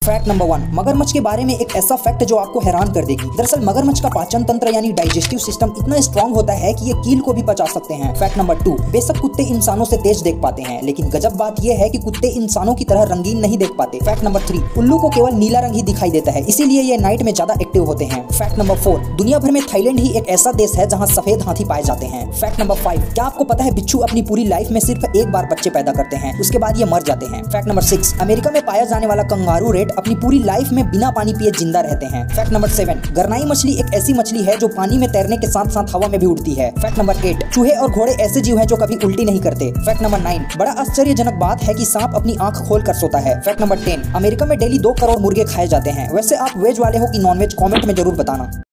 Fact number 1, मगरमच्छ के बारे में एक ऐसा फैक्ट जो आपको हैरान कर देगी। दरअसल मगरमच्छ का पाचन तंत्र यानी डाइजेस्टिव सिस्टम इतना स्ट्रॉन्ग होता है कि ये कील को भी पचा सकते हैं। फैक्ट नंबर 2, बेशक कुत्ते इंसानों से तेज देख पाते हैं, लेकिन गजब बात यह है कि कुत्ते इंसानों की तरह रंगीन नहीं देख पाते। फैक्ट नंबर 3, उल्लू को केवल नीला रंग ही दिखाई देता है, इसीलिए ये नाइट में ज्यादा एक्टिव होते हैं। फैक्ट नंबर 4, दुनिया भर में थाईलैंड ही एक ऐसा देश है जहाँ सफेद हाथी पाए जाते हैं। फैक्ट नंबर 5, क्या आपको पता है बिच्छू अपनी पूरी लाइफ में सिर्फ एक बार बच्चे पैदा करते हैं, उसके बाद ये मर जाते हैं। फैक्ट नंबर 6, अमेरिका में पाया जाने वाला कंगारू रेट अपनी पूरी लाइफ में बिना पानी पिए जिंदा रहते हैं। फैक्ट नंबर 7, गरनाई मछली एक ऐसी मछली है जो पानी में तैरने के साथ साथ हवा में भी उड़ती है। फैक्ट नंबर 8, चूहे और घोड़े ऐसे जीव हैं जो कभी उल्टी नहीं करते। फैक्ट नंबर 9, बड़ा आश्चर्यजनक बात है कि सांप अपनी आंख खोल कर सोता है। फैक्ट नंबर 10, अमेरिका में डेली 2 करोड़ मुर्गे खाए जाते हैं। वैसे आप वेज वाले हो कि नॉन वेज, कमेंट में जरूर बताना।